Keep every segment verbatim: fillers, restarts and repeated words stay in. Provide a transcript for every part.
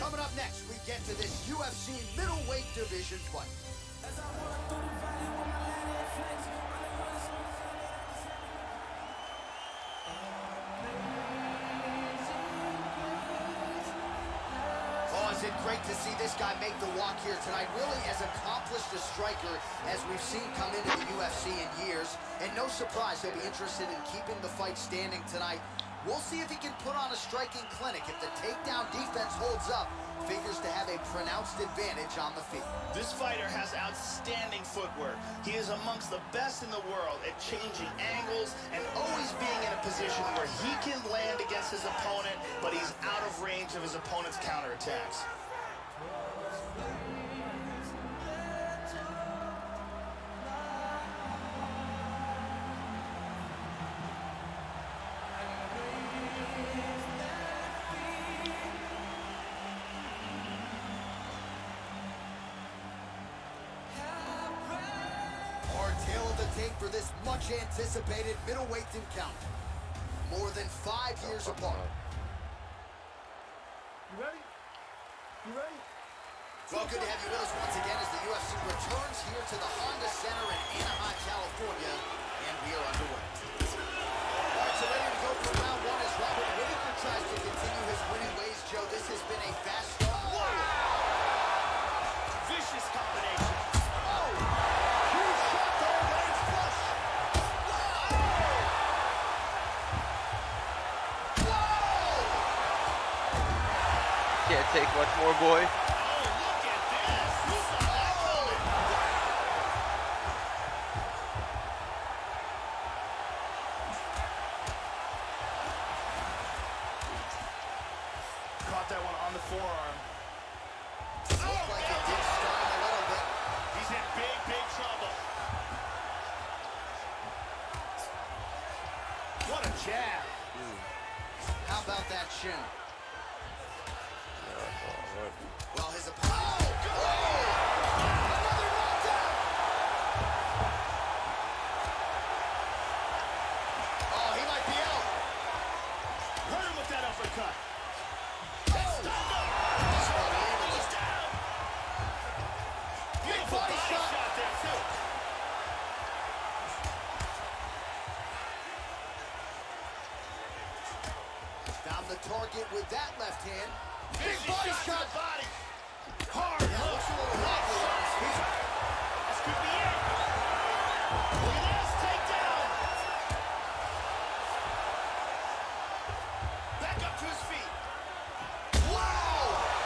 Coming up next, we get to this U F C middleweight division fight. Oh, is it great to see this guy make the walk here tonight. Really as accomplished a striker as we've seen come into the U F C in years. And no surprise, he'll be interested in keeping the fight standing tonight. We'll see if he can put on a striking clinic. If the takedown defense holds up, figures to have a pronounced advantage on the feet. This fighter has outstanding footwork. He is amongst the best in the world at changing angles and always being in a position where he can land against his opponent, but he's out of range of his opponent's counterattacks. For this much anticipated middleweight encounter. More than five years apart. You ready? You ready? Well, good to have you with us once again as the U F C returns here to the Honda Center in Anaheim, California, and we are underway. All right, so ready to go for round one as Robert Whittaker tries to continue his winning ways. Joe, this has been a fast start. Whoa! Vicious combination. Can't take much more, boy. Oh, look at this. Who saw that coming? Caught that one on the forearm. Oh, looked like it did start a little bit. He's in big, big trouble. What a jab. Mm. How about that shin? Well, his opponent. Oh, oh! Another knockdown! Oh, he might be out. Hurt him with that uppercut. Oh! He's down. He's down. Big body shot. shot there, too. Found the target with that left hand. Big Big body shot. shot. Body. Hard. Yeah, looks a little wobbly on his feet. This could be it. Look at this takedown. Back up to his feet. Wow!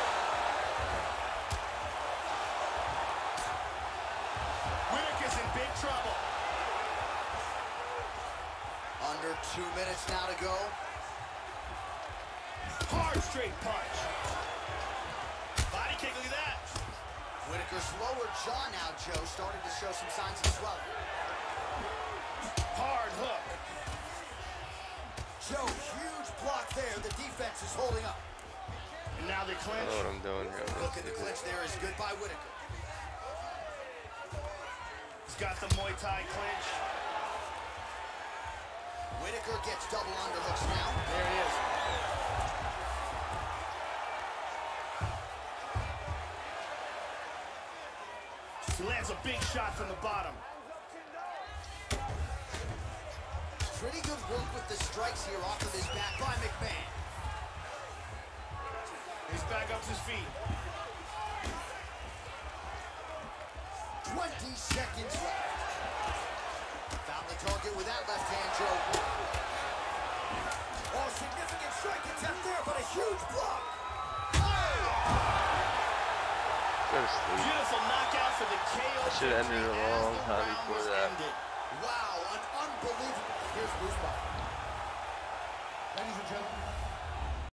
Whittaker's in big trouble. Under two minutes now to go. Hard straight punch. Body kick, look at that. Whittaker's lower jaw now, Joe, starting to show some signs of swelling. Hard hook. Joe, huge block there. The defense is holding up. And now they I clinch. know what I'm doing here. Look at the clinch there is good by Whittaker. He's got the Muay Thai clinch. Whittaker gets double underhooks now. There he is. He lands a big shot from the bottom. Pretty good work with the strikes here off of his back by McMahon. He's back up to his feet. twenty seconds left. Found the target with that left hand, Joe. Oh, significant strike attempt there, but a huge block. Go to sleep. Beautiful knockout for the K O. I should have ended it a long time round before was that. ended. Wow, an unbelievable. Here's Bruce Buffer. Ladies and gentlemen,